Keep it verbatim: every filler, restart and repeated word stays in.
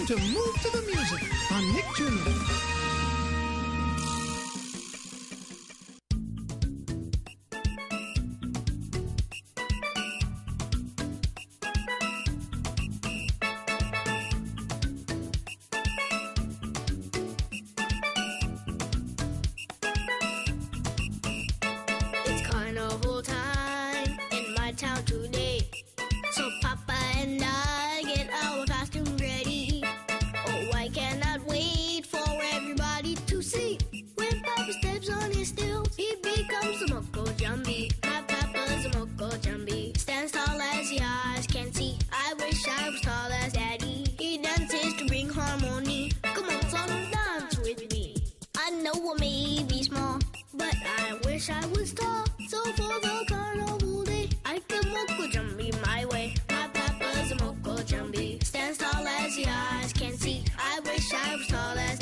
time to move to the music on Nick Junior It's carnival time in my town today. So Papa and I get our costume ready. Oh, I cannot wait for everybody to see. When Papa steps on his stilts, he becomes a Moko Jambi. My Papa's a Moko Jambi. Stands tall as the eyes can see. I wish I was tall as Daddy. He dances to bring harmony. Come on, son, dance with me. I know I may be small, but I wish I was tall. So for the carnival day, I can Moko Jambi my way. My Papa's a Moko Jambi. Stands tall as the eyes can see. I wish I was tall as